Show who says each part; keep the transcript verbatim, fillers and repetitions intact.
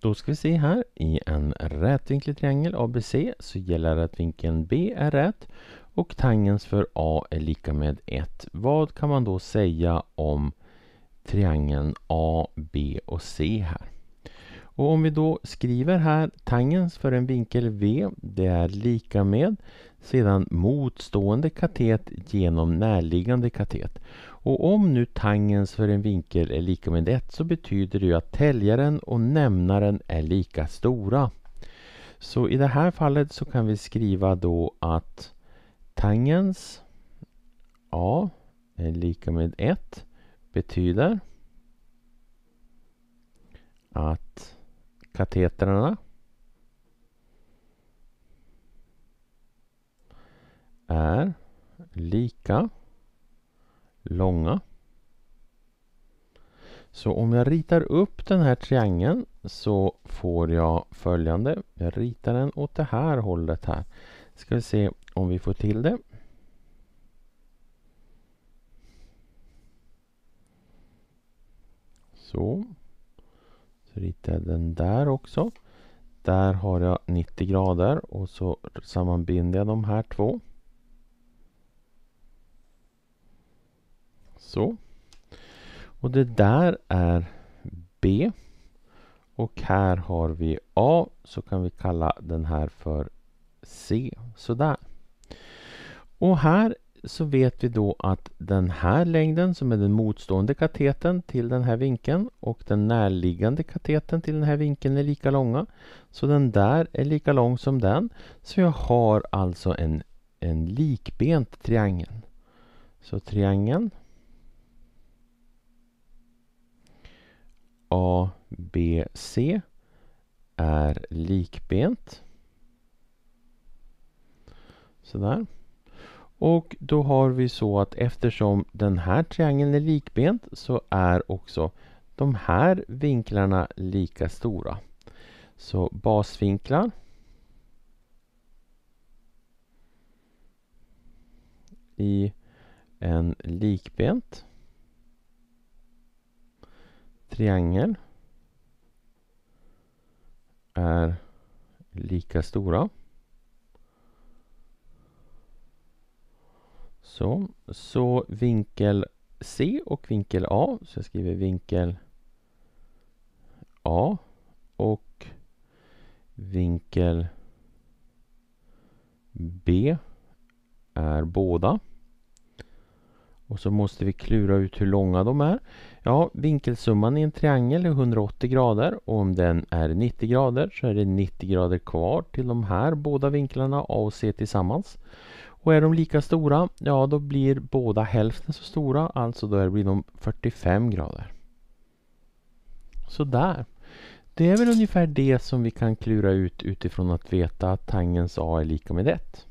Speaker 1: Då ska vi se här, i en rätvinklig triangel A B C så gäller att vinkeln B är rät och tangens för A är lika med ett. Vad kan man då säga om triangeln A, B och C här? Och om vi då skriver här tangens för en vinkel V, det är lika med sedan motstående katet genom närliggande katet. Och om nu tangens för en vinkel är lika med ett så betyder det ju att täljaren och nämnaren är lika stora. Så i det här fallet så kan vi skriva då att tangens A är lika med ett betyder att katetrarna är lika långa. Så om jag ritar upp den här triangeln så får jag följande. Jag ritar den åt det här hållet här. Ska vi se om vi får till det. Så. Så ritar jag den där också. Där har jag nittio grader och så sammanbinder jag de här två. Så. Och det där är B. Och här har vi A, så kan vi kalla den här för C. Sådär. Och här så vet vi då att den här längden som är den motstående kateten till den här vinkeln och den närliggande kateten till den här vinkeln är lika långa. Så den där är lika lång som den. Så jag har alltså en, en likbent triangel. Så triangeln A B C är likbent. Sådär. Och då har vi så att eftersom den här triangeln är likbent så är också de här vinklarna lika stora. Så basvinklar i en likbent triangel är lika stora. Så, så vinkel C och vinkel A, så jag skriver vinkel A och vinkel B är båda. Och så måste vi klura ut hur långa de är. Ja, vinkelsumman i en triangel är hundraåttio grader. Och om den är nittio grader så är det nittio grader kvar till de här båda vinklarna A och C tillsammans. Och är de lika stora, ja då blir båda hälften så stora. Alltså då blir de fyrtiofem grader. Så där. Det är väl ungefär det som vi kan klura ut utifrån att veta att tangens A är lika med ett.